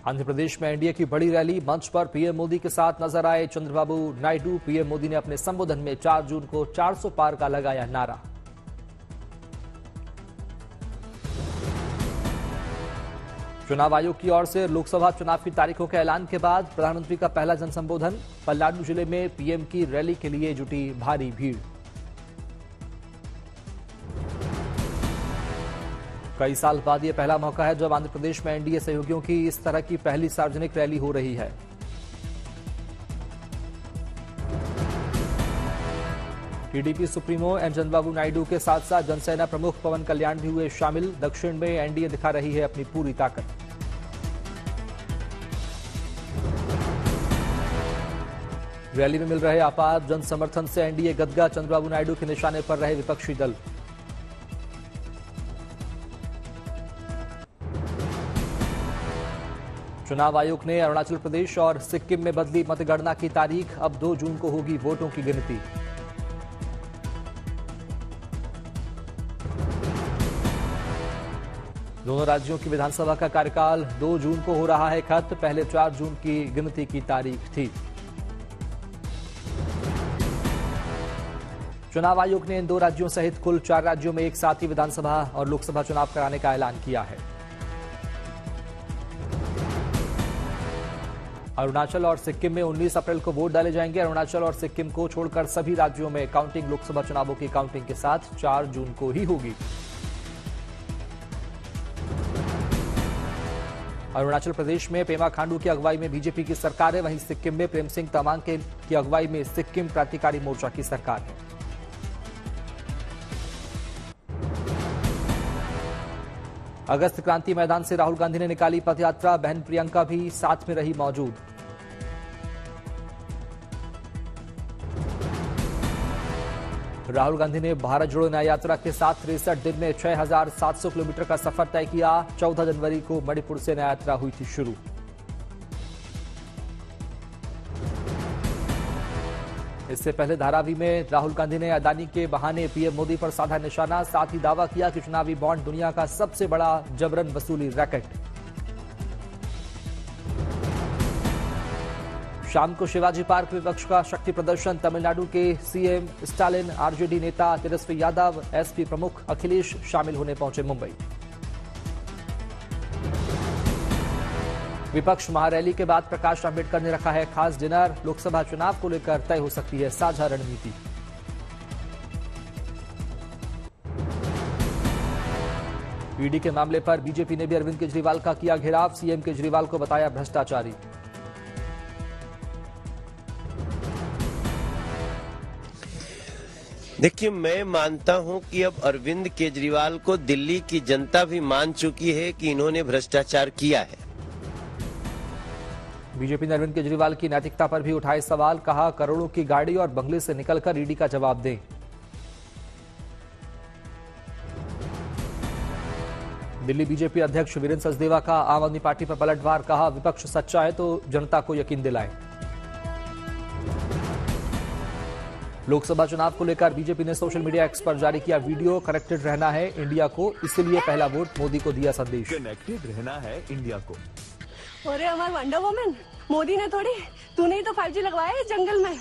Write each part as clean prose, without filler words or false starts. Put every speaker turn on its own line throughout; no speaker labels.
आंध्र प्रदेश में एनडीए की बड़ी रैली, मंच पर पीएम मोदी के साथ नजर आए चंद्रबाबू नायडू। पीएम मोदी ने अपने संबोधन में 4 जून को 400 पार का लगाया नारा। चुनाव आयोग की ओर से लोकसभा चुनाव की तारीखों के ऐलान के बाद प्रधानमंत्री का पहला जनसंबोधन। पल्नाडु जिले में पीएम की रैली के लिए जुटी भारी भीड़। कई साल बाद यह पहला मौका है जब आंध्र प्रदेश में एनडीए सहयोगियों की इस तरह की पहली सार्वजनिक रैली हो रही है। TDP supremo M Chandrababu Naidu के साथ साथ जनसेना प्रमुख पवन कल्याण भी हुए शामिल। दक्षिण में एनडीए दिखा रही है अपनी पूरी ताकत। रैली में मिल रहे आपार जन समर्थन से एनडीए गदगद। चंद्रबाबू नायडू के निशाने पर रहे विपक्षी दल। चुनाव आयोग ने अरुणाचल प्रदेश और सिक्किम में बदली मतगणना की तारीख। अब 2 जून को होगी वोटों की गिनती। दोनों राज्यों की विधानसभा का कार्यकाल 2 जून को हो रहा है खत्म। पहले 4 जून की गिनती की तारीख थी। चुनाव आयोग ने इन 2 राज्यों सहित कुल 4 राज्यों में एक साथ ही विधानसभा और लोकसभा चुनाव कराने का ऐलान किया है। अरुणाचल और सिक्किम में 19 अप्रैल को वोट डाले जाएंगे। अरुणाचल और सिक्किम को छोड़कर सभी राज्यों में काउंटिंग लोकसभा चुनावों की काउंटिंग के साथ 4 जून को ही होगी। अरुणाचल प्रदेश में पेमा खांडू की अगुवाई में बीजेपी की सरकार है। वहीं सिक्किम में प्रेम सिंह तमांग की अगुवाई में सिक्किम क्रांतिकारी मोर्चा की सरकार है। अगस्त क्रांति मैदान से राहुल गांधी ने निकाली पदयात्रा। बहन प्रियंका भी साथ में रही मौजूद। राहुल गांधी ने भारत जोड़ो न्याय यात्रा के साथ 63 दिन में 6,700 किलोमीटर का सफर तय किया। 14 जनवरी को मणिपुर से न्याय यात्रा हुई थी शुरू। इससे पहले धारावी में राहुल गांधी ने अदानी के बहाने पीएम मोदी पर साधा निशाना। साथ ही दावा किया कि चुनावी बॉन्ड दुनिया का सबसे बड़ा जबरन वसूली रैकेट। शाम को शिवाजी पार्क विपक्ष का शक्ति प्रदर्शन। तमिलनाडु के सीएम स्टालिन, आरजेडी नेता तेजस्वी यादव, एसपी प्रमुख अखिलेश शामिल होने पहुंचे मुंबई। विपक्ष महारैली के बाद प्रकाश आंबेडकर ने रखा है खास डिनर। लोकसभा चुनाव को लेकर तय हो सकती है साझा रणनीति। ईडी के मामले पर बीजेपी ने भी अरविंद केजरीवाल का किया घेराव। सीएम केजरीवाल को बताया भ्रष्टाचारी।
देखिए, मैं मानता हूं कि अब अरविंद केजरीवाल को दिल्ली की जनता भी मान चुकी है कि इन्होंने भ्रष्टाचार किया है।
बीजेपी ने अरविंद केजरीवाल की नैतिकता पर भी उठाए सवाल। कहा, करोड़ों की गाड़ी और बंगले से निकलकर ईडी का जवाब दें। दिल्ली बीजेपी अध्यक्ष वीरेंद्र सचदेवा का आम आदमी पार्टी पर पलटवार। कहा, विपक्ष सच्चा है तो जनता को यकीन दिलाएं। लोकसभा चुनाव को लेकर बीजेपी ने सोशल मीडिया एक्स पर जारी किया वीडियो। कनेक्टेड रहना है इंडिया को, इसलिए पहला वोट मोदी को दिया संदेश।
कनेक्टेड रहना है इंडिया को।
अरे हमारे वंडर वुमन मोदी ने थोड़ी, तूने ही तो 5G लगवाया है जंगल में।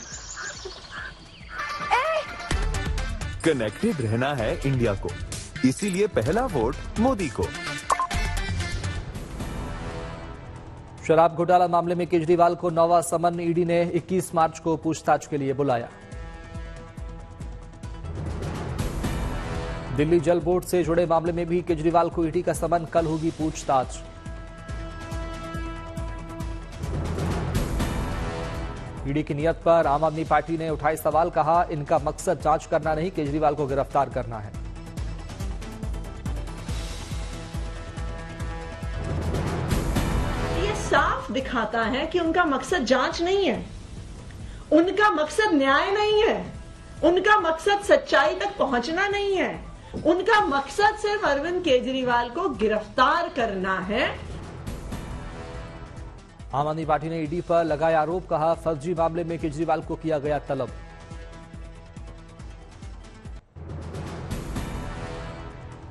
कनेक्टेड रहना है इंडिया को, इसीलिए पहला वोट मोदी को।
शराब घोटाला मामले में केजरीवाल को 9वां समन। ईडी ने 21 मार्च को पूछताछ के लिए बुलाया। दिल्ली जल बोर्ड से जुड़े मामले में भी केजरीवाल को ईडी का समन। कल होगी पूछताछ। ईडी की नियत पर आम आदमी पार्टी ने उठाए सवाल। कहा, इनका मकसद जांच करना नहीं, केजरीवाल को गिरफ्तार करना है।
ये साफ दिखाता है कि उनका मकसद जांच नहीं है, उनका मकसद न्याय नहीं है, उनका मकसद सच्चाई तक पहुंचना नहीं है। उनका मकसद सिर्फ अरविंद केजरीवाल को गिरफ्तार करना है।
आम आदमी पार्टी ने ईडी पर लगाया आरोप। कहा, फर्जी मामले में केजरीवाल को किया गया तलब।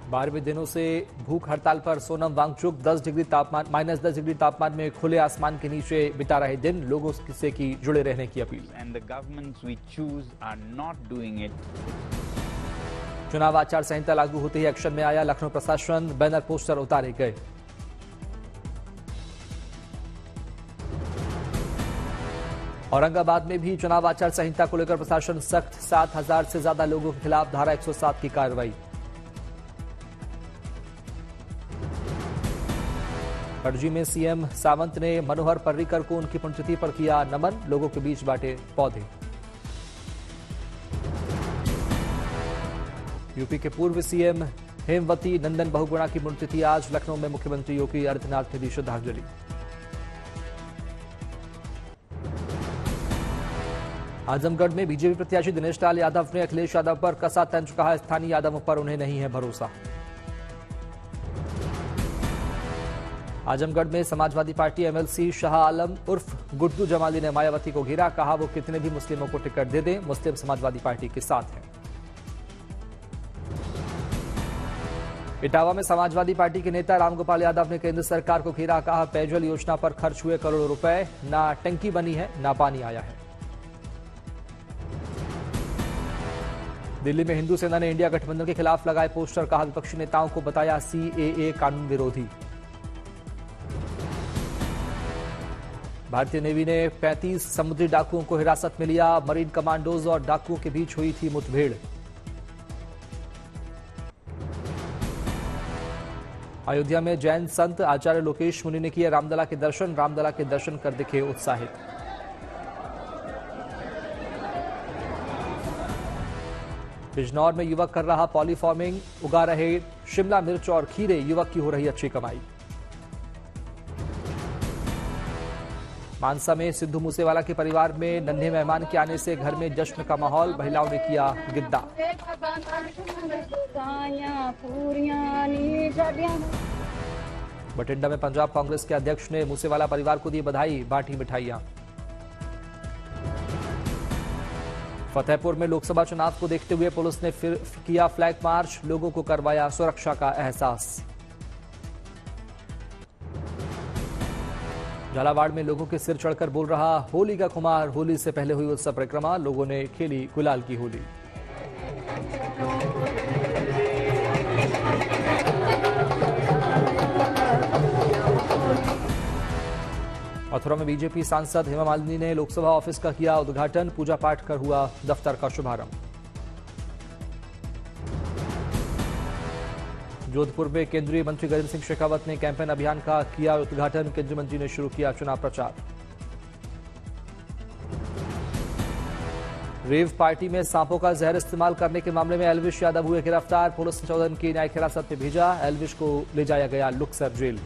12वें दिनों से भूख हड़ताल पर सोनम वांगचुक -10 डिग्री तापमान में खुले आसमान के नीचे बिता रहे दिन, लोगों से की जुड़े रहने की अपील।
And the governments we choose are not doing it.
चुनाव आचार संहिता लागू होते ही एक्शन में आया लखनऊ प्रशासन, बैनर पोस्टर उतारे गए। औरंगाबाद में भी चुनाव आचार संहिता को लेकर प्रशासन सख्त, 7,000 से ज्यादा लोगों के खिलाफ धारा 107 की कार्रवाई। पणजी में सीएम सावंत ने मनोहर पर्रिकर को उनकी पुण्यतिथि पर किया नमन, लोगों के बीच बांटे पौधे। यूपी के पूर्व सीएम हेमवती नंदन बहुगुणा की पुण्यतिथि आज, लखनऊ में मुख्यमंत्री योगी आदित्यनाथ ने दी श्रद्धांजलि। आजमगढ़ में बीजेपी प्रत्याशी दिनेश लाल यादव ने अखिलेश यादव पर कसा तंज, कहा स्थानीय यादवों पर उन्हें नहीं है भरोसा। आजमगढ़ में समाजवादी पार्टी एमएलसी शाह आलम उर्फ गुड्डू जमाली ने मायावती को घेरा, कहा वो कितने भी मुस्लिमों को टिकट दे दें, मुस्लिम समाजवादी पार्टी के साथ है। इटावा में समाजवादी पार्टी के नेता रामगोपाल यादव ने केंद्र सरकार को घेरा, कहा पेयजल योजना पर खर्च हुए करोड़ों रुपए, ना टंकी बनी है ना पानी आया है। दिल्ली में हिंदू सेना ने इंडिया गठबंधन के खिलाफ लगाए पोस्टर, कहा विपक्षी नेताओं को बताया सीएए कानून विरोधी। भारतीय नेवी ने 35 समुद्री डाकुओं को हिरासत में लिया, मरीन कमांडोज और डाकुओं के बीच हुई थी मुठभेड़। अयोध्या में जैन संत आचार्य लोकेश मुनि ने किए रामलला के दर्शन, रामलला के दर्शन कर दिखे उत्साहित। बिजनौर में युवक कर रहा पॉलीफार्मिंग, उगा रहे शिमला मिर्च और खीरे, युवक की हो रही अच्छी कमाई। मानसा में सिद्धू मूसेवाला के परिवार में नन्हे मेहमान के आने से घर में जश्न का माहौल, महिलाओं ने किया गिद्दा। बठिंडा में पंजाब कांग्रेस के अध्यक्ष ने मूसेवाला परिवार को दी बधाई, बांटी मिठाइयां। फतेहपुर में लोकसभा चुनाव को देखते हुए पुलिस ने फिर किया फ्लैग मार्च, लोगों को करवाया सुरक्षा का एहसास। झालावाड़ में लोगों के सिर चढ़कर बोल रहा होली का खुमार, होली से पहले हुई उत्सव परिक्रमा, लोगों ने खेली गुलाल की होली। मथुरा में बीजेपी सांसद हेमा मालिनी ने लोकसभा ऑफिस का किया उद्घाटन, पूजा पाठ कर हुआ दफ्तर का शुभारंभ। जोधपुर में केंद्रीय मंत्री गजेंद्र सिंह शेखावत ने कैंपेन अभियान का किया उद्घाटन, केंद्रीय मंत्री ने शुरू किया चुनाव प्रचार। रेव पार्टी में सांपों का जहर इस्तेमाल करने के मामले में एल्विश यादव हुए गिरफ्तार, पुलिस ने 14 दिन की न्यायिक हिरासत में भेजा, एल्विश को ले जाया गया लुक्सर जेल।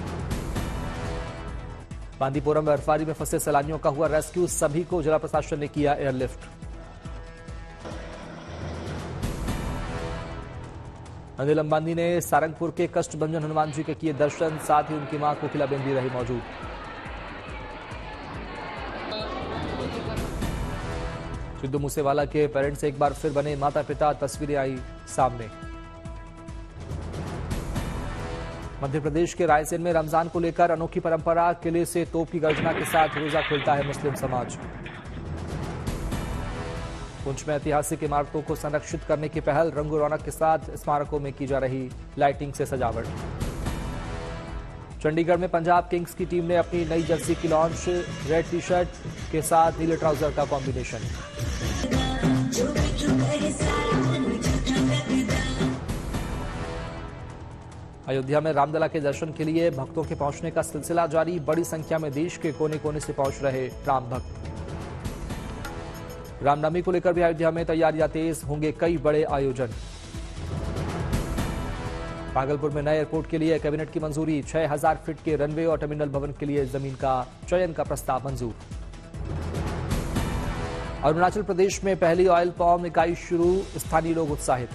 बांदीपुरम बर्फबारी में फंसे सैलानियों का हुआ रेस्क्यू, सभी को जिला प्रशासन ने किया एयरलिफ्ट। अनिल अंबानी ने सारंगपुर के कष्टभंजन हनुमान जी के किए दर्शन, साथ ही उनकी मां कोकिलाबेन भी रही मौजूद। सिद्धू मूसेवाला के पेरेंट्स एक बार फिर बने माता पिता, तस्वीरें आई सामने। मध्य प्रदेश के रायसेन में रमजान को लेकर अनोखी परंपरा, किले से तोप की गर्जना के साथ रोजा खोलता है मुस्लिम समाज। पुंछ में ऐतिहासिक इमारतों को संरक्षित करने की पहल, रंगो रौनक के साथ स्मारकों में की जा रही लाइटिंग से सजावट। चंडीगढ़ में पंजाब किंग्स की टीम ने अपनी नई जर्सी की लॉन्च, रेड टी शर्ट के साथ नीले ट्राउजर का कॉम्बिनेशन। अयोध्या में रामलला के दर्शन के लिए भक्तों के पहुंचने का सिलसिला जारी, बड़ी संख्या में देश के कोने कोने से पहुंच रहे राम भक्त। रामनवमी को लेकर भी अयोध्या में तैयारियां तेज, होंगे कई बड़े आयोजन। भागलपुर में नए एयरपोर्ट के लिए कैबिनेट की मंजूरी, 6000 फीट के रनवे और टर्मिनल भवन के लिए जमीन का चयन का प्रस्ताव मंजूर। अरुणाचल प्रदेश में पहली ऑयल पाम इकाई शुरू, स्थानीय लोग उत्साहित।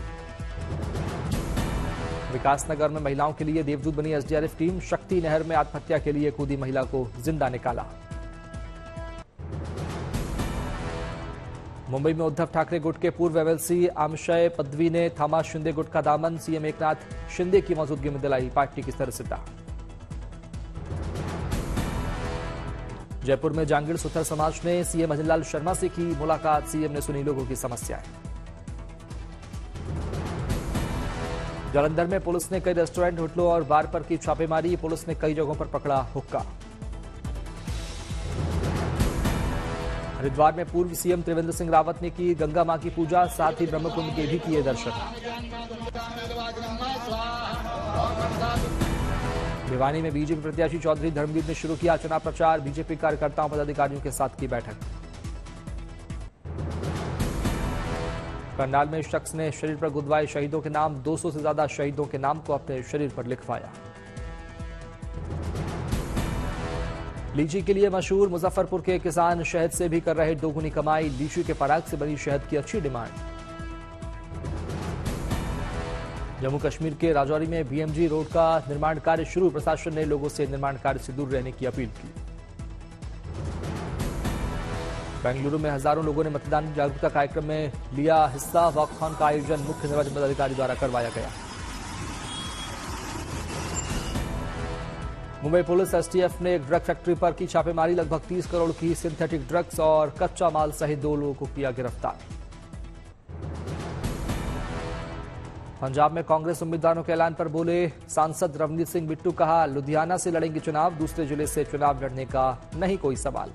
विकासनगर में महिलाओं के लिए देवदूत बनी एसडीआरएफ टीम, शक्ति नहर में आत्महत्या के लिए कूदी महिला को जिंदा निकाला। मुंबई में उद्धव ठाकरे गुट के पूर्व एमएलसी आमशय पदवी ने थामा शिंदे गुट का दामन। सीएम एकनाथ शिंदे की मौजूदगी में दिलाई पार्टी की सदस्यता। जयपुर में जांगीर सुथर समाज ने सीएम भजनलाल शर्मा से की मुलाकात। सीएम ने सुनी लोगों की समस्याएं। जालंधर में पुलिस ने कई रेस्टोरेंट, होटलों और बार पर की छापेमारी। पुलिस ने कई जगहों पर पकड़ा हुक्का। हरिद्वार में पूर्व सीएम त्रिवेंद्र सिंह रावत ने की गंगा मां की पूजा, साथ ही ब्रह्मकुंड के भी किए दर्शन। भिवानी में बीजेपी प्रत्याशी चौधरी धर्मवीर ने शुरू किया चुनाव प्रचार। बीजेपी कार्यकर्ताओं पदाधिकारियों के साथ की बैठक। करनाल में शख्स ने शरीर पर गुदवाए शहीदों के नाम। 200 से ज्यादा शहीदों के नाम को अपने शरीर पर लिखवाया। लीची के लिए मशहूर मुजफ्फरपुर के किसान शहद से भी कर रहे दोगुनी कमाई। लीची के पराग से बनी शहद की अच्छी डिमांड। जम्मू कश्मीर के राजौरी में बीएमजी रोड का निर्माण कार्य शुरू। प्रशासन ने लोगों से निर्माण कार्य से दूर रहने की अपील की। बेंगलुरु में हजारों लोगों ने मतदान जागरूकता कार्यक्रम में लिया हिस्सा। वॉकथॉन का आयोजन मुख्य निर्वाचन पदाधिकारी द्वारा करवाया गया। मुंबई पुलिस एसटीएफ ने एक ड्रग फैक्ट्री पर की छापेमारी। लगभग 30 करोड़ की सिंथेटिक ड्रग्स और कच्चा माल सहित 2 लोगों को किया गिरफ्तार। पंजाब में कांग्रेस उम्मीदवारों के ऐलान पर बोले सांसद रवनीत सिंह बिट्टू। कहा लुधियाना से लड़ेंगे चुनाव, दूसरे जिले से चुनाव लड़ने का नहीं कोई सवाल।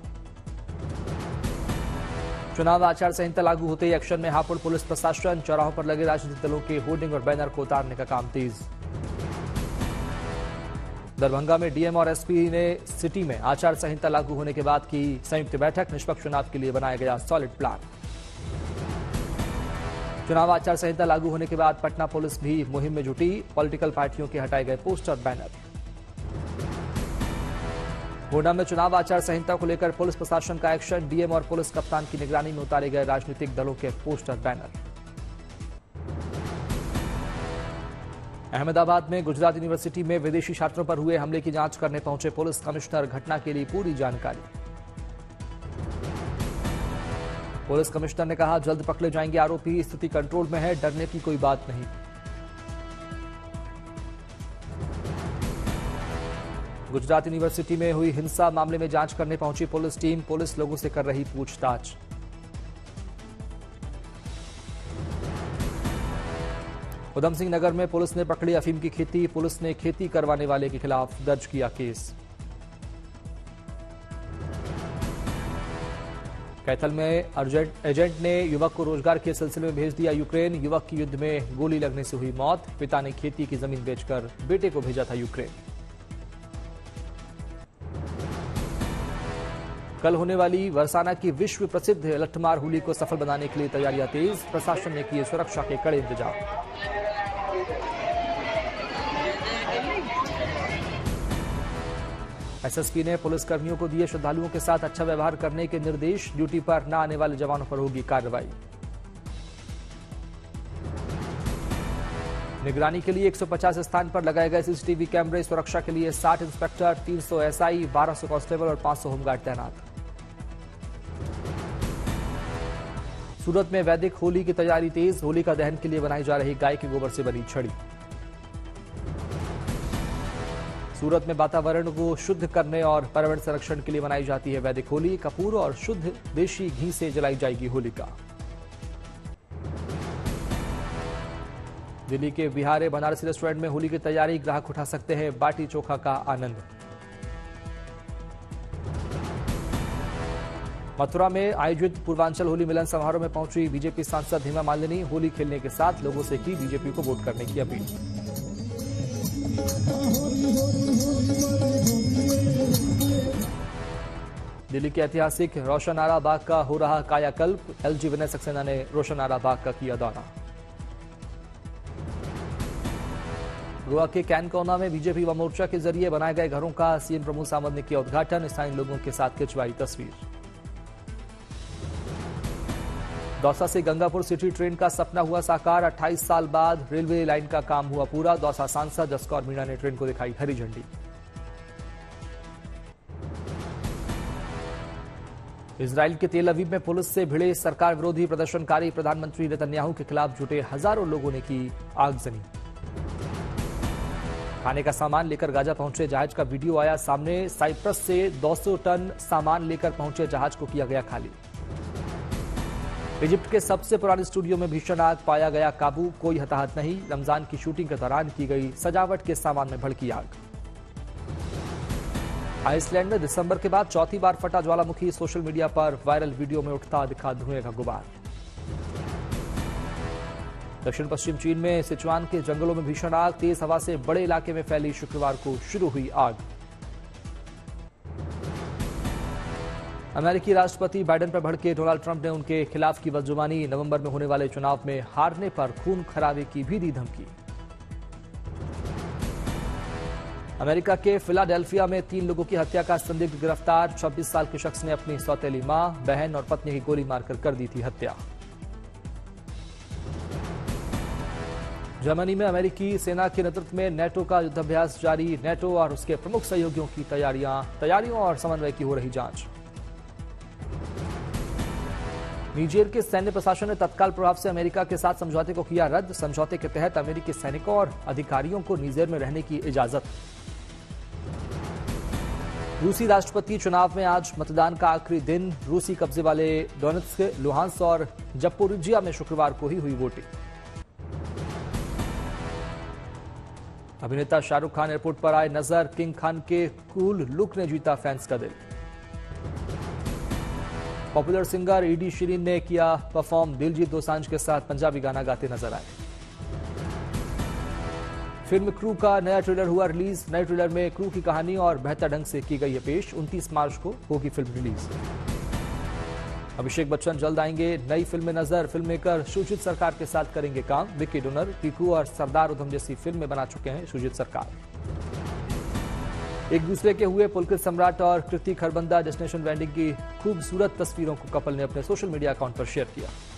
चुनाव आचार संहिता लागू होते ही एक्शन में हापुड़ पुलिस प्रशासन। चौराहों पर लगे राजनीतिक दलों के होर्डिंग और बैनर को उतारने का काम तेज। दरभंगा में डीएम और एसपी ने सिटी में आचार संहिता लागू होने के बाद की संयुक्त बैठक। निष्पक्ष चुनाव के लिए बनाया गया सॉलिड प्लान। चुनाव आचार संहिता लागू होने के बाद पटना पुलिस भी मुहिम में जुटी। पॉलिटिकल पार्टियों के हटाए गए पोस्टर बैनर। गोंडा में चुनाव आचार संहिता को लेकर पुलिस प्रशासन का एक्शन। डीएम और पुलिस कप्तान की निगरानी में उतारे गए राजनीतिक दलों के पोस्टर बैनर। अहमदाबाद में गुजरात यूनिवर्सिटी में विदेशी छात्रों पर हुए हमले की जांच करने पहुंचे पुलिस कमिश्नर। घटना के लिए पूरी जानकारी। पुलिस कमिश्नर ने कहा जल्द पकड़े जाएंगे आरोपी। स्थिति कंट्रोल में है, डरने की कोई बात नहीं। गुजरात यूनिवर्सिटी में हुई हिंसा मामले में जांच करने पहुंची पुलिस टीम। पुलिस लोगों से कर रही पूछताछ। उधम सिंह नगर में पुलिस ने पकड़ी अफीम की खेती। पुलिस ने खेती करवाने वाले के खिलाफ दर्ज किया केस। कैथल में एजेंट ने युवक को रोजगार के सिलसिले में भेज दिया यूक्रेन। युवक की युद्ध में गोली लगने से हुई मौत। पिता ने खेती की जमीन बेचकर बेटे को भेजा था यूक्रेन। कल होने वाली बरसाना की विश्व प्रसिद्ध लट्ठमार होली को सफल बनाने के लिए तैयारियां तेज। प्रशासन ने किए सुरक्षा के कड़े इंतजाम। एसएसपी ने पुलिसकर्मियों को दिए श्रद्धालुओं के साथ अच्छा व्यवहार करने के निर्देश। ड्यूटी पर न आने वाले जवानों पर होगी कार्रवाई। निगरानी के लिए 150 स्थान पर लगाए गए सीसीटीवी कैमरे। सुरक्षा के लिए 60 इंस्पेक्टर, 300 एसआई, 1200 कांस्टेबल और 500 होमगार्ड तैनात। सूरत में वैदिक होली की तैयारी तेज। होली का दहन के लिए बनाई जा रही गाय के गोबर से बनी छड़ी। सूरत में वातावरण को शुद्ध करने और पर्यावरण संरक्षण के लिए मनाई जाती है वैदिक होली। कपूर और शुद्ध देशी घी से जलाई जाएगी होलिका। दिल्ली के बिहारे बनारसी रेस्टोरेंट में होली की तैयारी। ग्राहक उठा सकते हैं बाटी चोखा का आनंद। मथुरा में आयोजित पूर्वांचल होली मिलन समारोह में पहुंची बीजेपी सांसद हेमा मालिनी। होली खेलने के साथ लोगों से की बीजेपी को वोट करने की अपील। दिल्ली के ऐतिहासिक रोशनारा बाग का हो रहा कायाकल्प। एलजी विनय सक्सेना ने रोशनारा बाग का किया दौरा। गोवा के कैनकोना में बीजेपी व मोर्चा के जरिए बनाए गए घरों का सीएम प्रमोद सावंत ने किया उद्घाटन। स्थानीय लोगों के साथ खिंचवाई तस्वीर। दौसा से गंगापुर सिटी ट्रेन का सपना हुआ साकार। 28 साल बाद रेलवे लाइन का काम हुआ पूरा। दौसा सांसद जसकौर मीणा ने ट्रेन को दिखाई हरी झंडी। इजराइल के तेल अवीव में पुलिस से भिड़े सरकार विरोधी प्रदर्शनकारी प्रधानमंत्री नेतन्याहू के खिलाफ जुटे हजारों लोगों ने की आगजनी। खाने का सामान लेकर गाजा पहुंचे जहाज का वीडियो आया सामने। साइप्रस से 200 टन सामान लेकर पहुंचे जहाज को किया गया खाली। इजिप्ट के सबसे पुराने स्टूडियो में भीषण आग, पाया गया काबू, कोई हताहत नहीं। रमजान की शूटिंग के दौरान की गई सजावट के सामान में भड़की आग। आइसलैंड में दिसंबर के बाद चौथी बार फटा ज्वालामुखी, सोशल मीडिया पर वायरल वीडियो में उठता दिखा धुएं का गुबार। दक्षिण पश्चिम चीन में सिचुआन के जंगलों में भीषण आग, तेज हवा से बड़े इलाके में फैली, शुक्रवार को शुरू हुई आग। अमेरिकी राष्ट्रपति बाइडेन पर भड़के डोनाल्ड ट्रंप ने उनके खिलाफ की बदजुबानी। नवंबर में होने वाले चुनाव में हारने पर खून खराबे की भी दी धमकी। अमेरिका के फिलाडेल्फिया में 3 लोगों की हत्या का संदिग्ध गिरफ्तार। 26 साल के शख्स ने अपनी सौतेली मां, बहन और पत्नी की गोली मारकर कर दी थी हत्या। जर्मनी में अमेरिकी सेना के नेतृत्व में नेटो का युद्धाभ्यास जारी। नेटो और उसके प्रमुख सहयोगियों की तैयारियों और समन्वय की हो रही जांच। नीजेर के सैन्य प्रशासन ने तत्काल प्रभाव से अमेरिका के साथ समझौते को किया रद्द। समझौते के तहत अमेरिकी सैनिकों और अधिकारियों को नीजेर में रहने की इजाजत। रूसी राष्ट्रपति चुनाव में आज मतदान का आखिरी दिन। रूसी कब्जे वाले डोनेत्स्क, लुहांस्क और जपोरिजिया में शुक्रवार को ही हुई वोटिंग। अभिनेता शाहरुख खान एयरपोर्ट पर आए नजर। किंग खान के कूल लुक ने जीता फैंस का दिल। पॉपुलर सिंगर ईडी शीरीन ने किया परफॉर्म। दिलजीत दोसांझ के साथ पंजाबी गाना गाते नजर आए। फिल्म क्रू का नया ट्रेलर हुआ रिलीज। नए ट्रेलर में क्रू की कहानी और बेहतर ढंग से की गई है पेश। 29 मार्च को होगी फिल्म रिलीज। अभिषेक बच्चन जल्द आएंगे नई फिल्म में नजर। फिल्म मेकर सुजीत सरकार के साथ करेंगे काम। विक्की डोनर, पीकू और सरदार उधम जैसी फिल्में बना चुके हैं सुजीत सरकार। एक दूसरे के हुए पुलकित सम्राट और कृति खरबंदा डेस्टिनेशन वेडिंग की खूबसूरत तस्वीरों को कपल ने अपने सोशल मीडिया अकाउंट पर शेयर किया।